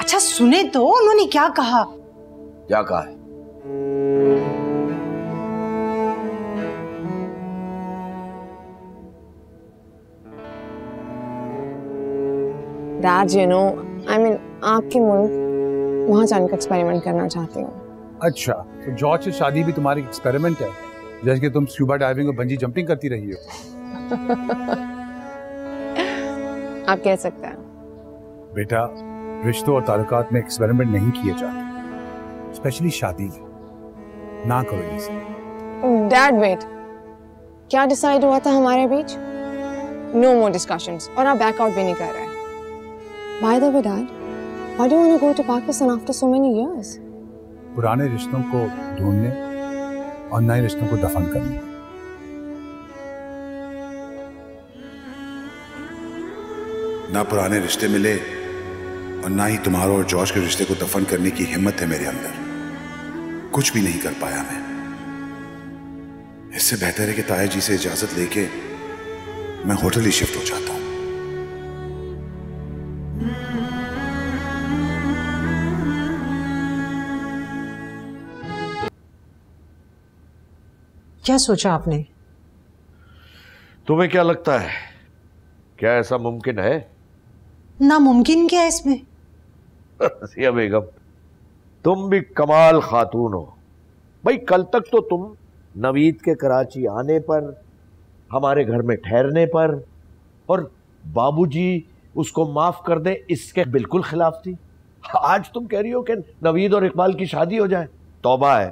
अच्छा सुने तो उन्होंने क्या कहा? क्या कहा है? Dad, आपके मुल्क वहाँ जाकर एक्सपेरिमेंट करना चाहती हूँ। अच्छा, तो जॉर्ज से शादी भी तुम्हारी एक्सपेरिमेंट है, जैसे कि तुम स्कूबा डाइविंग और बंजी जंपिंग करती रही हो। आप कह सकते हैं। बेटा, रिश्तों और ताल्लुकात में एक्सपेरिमेंट नहीं किए जाते, स्पेशली शादी में। ना करो ये। डैड वेट, क्या डिसाइड हुआ था हमारे बीच? नो मोर डिस्कशंस, और आप बैकआउट भी नहीं कर रहे हैं। By the way, Dad, why do you want to go to Pakistan after so many years? पुराने रिश्तों को ढूंढने और नए रिश्तों को दफन करने। ना पुराने रिश्ते मिले और ना ही तुम्हारे और जॉर्ज के रिश्ते को दफन करने की हिम्मत है मेरे अंदर। कुछ भी नहीं कर पाया मैं। इससे बेहतर है कि ताया जी से इजाजत लेके मैं होटल ही शिफ्ट हो जाता हूँ। क्या सोचा आपने? तुम्हें क्या लगता है, क्या ऐसा मुमकिन है? नामुमकिन क्या है इसमें? रसिया बेगम, तुम भी कमाल खातून हो भाई। कल तक तो तुम नवीद के कराची आने पर, हमारे घर में ठहरने पर और बाबूजी उसको माफ कर दे इसके बिल्कुल खिलाफ थी। आज तुम कह रही हो कि नवीद और इकबाल की शादी हो जाए। तौबा है।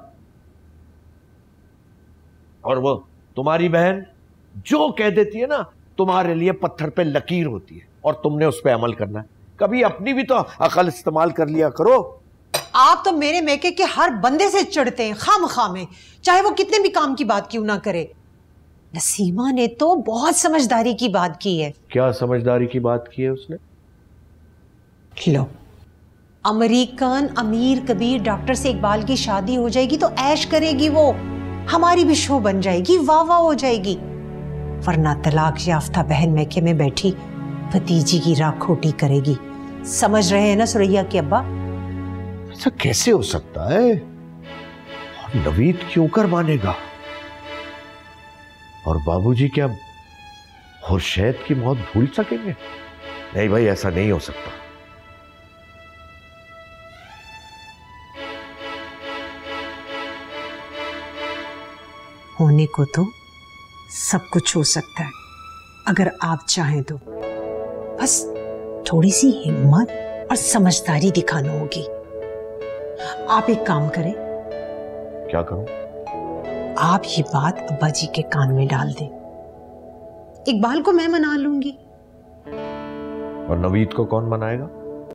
और वो तुम्हारी बहन जो कह देती है ना, तुम्हारे लिए पत्थर पे लकीर होती है और तुमने उस पे अमल करना है। कभी अपनी भी तो अकल इस्तेमाल कर लिया करो। आप तो मेरे मेके के हर बंदे से चिढ़ते हैं खामखा में, चाहे वो कितने भी काम की बात क्यों ना करे। नसीमा ने तो बहुत समझदारी की बात की है। क्या समझदारी की बात की है उसने? लो, अमेरिकन अमीर कबीर डॉक्टर से इकबाल की शादी हो जाएगी तो ऐश करेगी वो, हमारी भी शो बन जाएगी, वाह वाह हो जाएगी। वरना तलाक याफ्ता बहन मैके में बैठी भतीजी की राख खोटी करेगी। समझ रहे हैं ना सुरैया के अब्बा? ऐसा कैसे हो सकता है? और नवीद क्यों कर मानेगा? और बाबूजी क्या खुर्शेद की मौत भूल सकेंगे? नहीं भाई, ऐसा नहीं हो सकता। होने को तो सब कुछ हो सकता है अगर आप चाहें तो। बस थोड़ी सी हिम्मत और समझदारी दिखाना होगी। आप एक काम करें। क्या करूं? आप ये बात अब्बा जी के कान में डाल दें। इकबाल को मैं मना लूंगी। और नवीद को कौन मनाएगा?